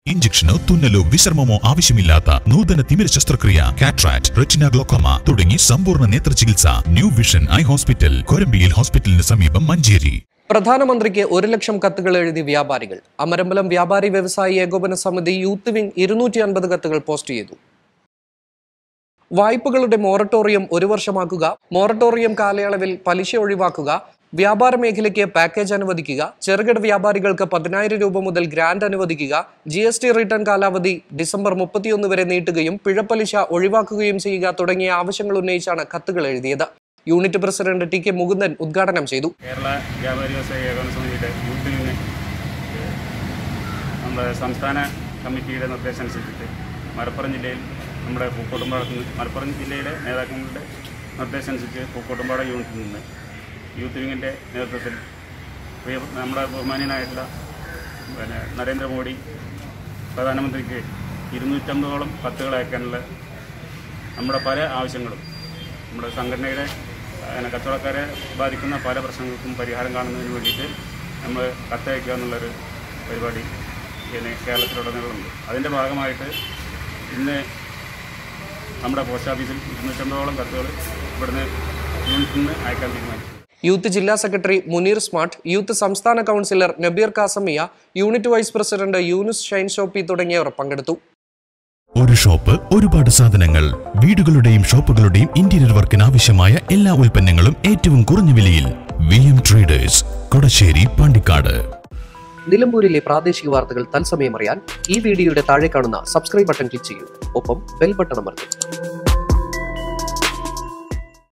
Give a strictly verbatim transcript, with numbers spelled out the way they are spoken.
ഇഞ്ചക്ഷനോ തുന്നലോ വിശ്രമമോ ആവശ്യമില്ലാത്ത നൂതന തിമിര ശസ്ത്രക്രിയ, കാട്രാക്ട്, റെറ്റിന ഗ്ലോക്കോമ തുടങ്ങി സമ്പൂർണ്ണ നേത്ര ചികിത്സ ന്യൂ വിഷൻ ഐ ഹോസ്പിറ്റൽ, കൊരമ്പിയിൽ ഹോസ്പിറ്റലിന് സമീപം, മഞ്ചേരി. പ്രധാനമന്ത്രിക്ക് ഒരു ലക്ഷം കത്തുകൾ എഴുതി വ്യാപാരികൾ. അമരമ്പലം വ്യാപാരി വ്യവസായി ഏകോപന സമിതി യൂത്ത് വിംഗ് ഇരുന്നൂറ്റി അൻപത് കത്തുകൾ പോസ്റ്റ് ചെയ്തു. വായ്പകളുടെ മൊറട്ടോറിയം ഒരു വർഷമാക്കുക, മൊറട്ടോറിയം കാലയളവിൽ പലിശ ഒഴിവാക്കുക, വ്യാപാര മേഖലയ്ക്ക് പാക്കേജ് അനുവദിക്കുക, ചെറുകിട വ്യാപാരികൾക്ക് പതിനായിരം രൂപ മുതൽ ഗ്രാന്റ് അനുവദിക്കുക, ജി എസ് ടി റിട്ടേൺ കാലാവധി ഡിസംബർ മുപ്പത്തിയൊന്ന് വരെ നീട്ടുകയും പിഴപ്പലിശ ഒഴിവാക്കുകയും ചെയ്യുക തുടങ്ങിയ ആവശ്യങ്ങൾ ഉന്നയിച്ചാണ് കത്തുകൾ എഴുതിയത്. Unit president T K Mukundan ഉദ്ഘാടനം ചെയ്തു. കേരള വ്യാപാരി വ്യവസായ ഏകോപന സമിതിയുടെ യൂത്ത് വിംഗ് നമ്മുടെ സംസ്ഥാന കമ്മിറ്റിയുടെ നിർദ്ദേശം അനുസരിച്ചിട്ട് മലപ്പുറം ജില്ലയിൽ നമ്മുടെ പൂക്കോട്ടുംപാടത്ത് മലപ്പുറം ജില്ലയിലെ നേതാക്കളുടെ നിർദ്ദേശം അനുസരിച്ച് പൂക്കോട്ടുംപാട യൂണിറ്റിൽ നിന്ന് യൂത്ത് വിങ്ങിൻ്റെ നേതൃത്വത്തിൽ നമ്മുടെ ബഹുമാന്യനായിട്ടുള്ള പിന്നെ നരേന്ദ്രമോദി പ്രധാനമന്ത്രിക്ക് ഇരുന്നൂറ്റമ്പതോളം കത്തുകൾ അയക്കാനുള്ള നമ്മുടെ പല ആവശ്യങ്ങളും നമ്മുടെ സംഘടനയുടെ കച്ചവടക്കാരെ ബാധിക്കുന്ന പല പ്രശ്നങ്ങൾക്കും പരിഹാരം കാണുന്നതിന് വേണ്ടിയിട്ട് നമ്മൾ കത്തയക്കുക എന്നുള്ളൊരു പരിപാടി പിന്നെ കേരളത്തിലുടനീളമുണ്ട്. അതിൻ്റെ ഭാഗമായിട്ട് ഇന്ന് നമ്മുടെ പോസ്റ്റ് ഓഫീസിൽ ഇരുന്നൂറ്റമ്പതോളം കത്തുകൾ ഇവിടുന്ന് യൂണിറ്റിൽ നിന്ന് അയക്കാൻ തീരുമാനിച്ചു. യൂത്ത് ജില്ലാ സെക്രട്ടറി മുനീർ സ്മാർട്ട്, യൂത്ത് സംസ്ഥാന councillor Nabeer Kasamiya, unit vice president Yunus Shine Shoppy തുടങ്ങിയവർ പങ്കെടുത്തു. ഒരു ഷോപ്പ്, ഒരുപാട് സാധനങ്ങൾ. വീടുകളുടെയും ഷോപ്പുകളുടെയും ഇന്റീരിയർ വർക്കിന് ആവശ്യമായ എല്ലാ ഉൽപ്പന്നങ്ങളും ഏറ്റവും കുറഞ്ഞ വിലയിൽ. V M traders, Kodassery, Pandikkad. നിലമ്പൂരിലെ പ്രാദേശിക വാർത്തകൾ തത്സമയം അറിയാൻ ഈ വീഡിയോയുടെ താഴെ കാണുന്ന സബ്സ്ക്രൈബ് ബട്ടൺ ക്ലിക്ക് ചെയ്യൂ. ഒപ്പം ബെൽ ബട്ടൺ അമർത്തും.